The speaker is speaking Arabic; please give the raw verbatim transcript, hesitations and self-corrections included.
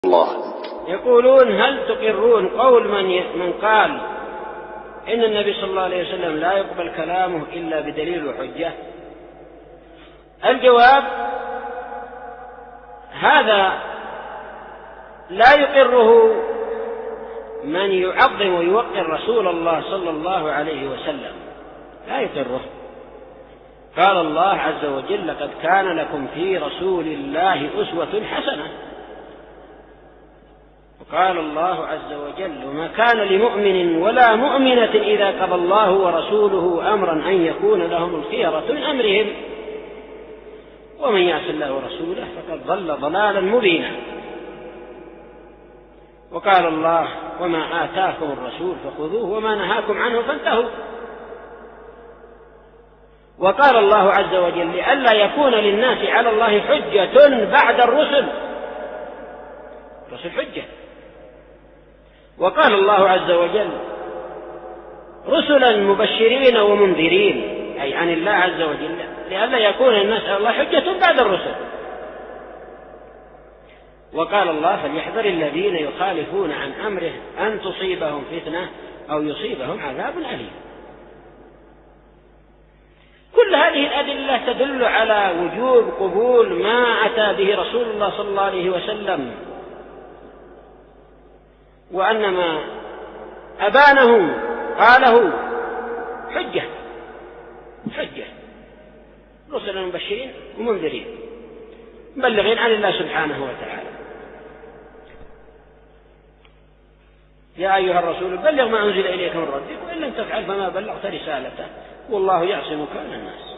الله. يقولون: هل تقرون قول من من قال إن النبي صلى الله عليه وسلم لا يقبل كلامه إلا بدليل وحجة؟ الجواب: هذا لا يقره من يعظم ويوقر رسول الله صلى الله عليه وسلم، لا يقره. قال الله عز وجل: لقد كان لكم في رسول الله أسوة حسنة. وقال الله عز وجل: وما كان لمؤمن ولا مؤمنة إذا قضى الله ورسوله أمرا أن يكون لهم الخيرة من أمرهم ومن يعص الله ورسوله فقد ضل ضلالا مبينا. وقال الله: وما آتاكم الرسول فخذوه وما نهاكم عنه فانتهوا. وقال الله عز وجل: لئلا يكون للناس على الله حجة بعد الرسل، رسل حجة. وقال الله عز وجل: رسلا مبشرين ومنذرين، أي عن الله عز وجل، لئلا يكون للناس على الله حجة بعد الرسل. وقال الله: فليحذر الذين يخالفون عن أمره أن تصيبهم فتنة أو يصيبهم عذاب أليم. كل هذه الأدلة تدل على وجوب قبول ما أتى به رسول الله صلى الله عليه وسلم، وأن ما أبانه قاله حجة حجة رسلا مبشرين ومنذرين مبلغين عن الله سبحانه وتعالى. يا أيها الرسول بلغ ما أنزل إليك من ربك وإن لم تفعل فما بلغت رسالته والله يعصمك من الناس.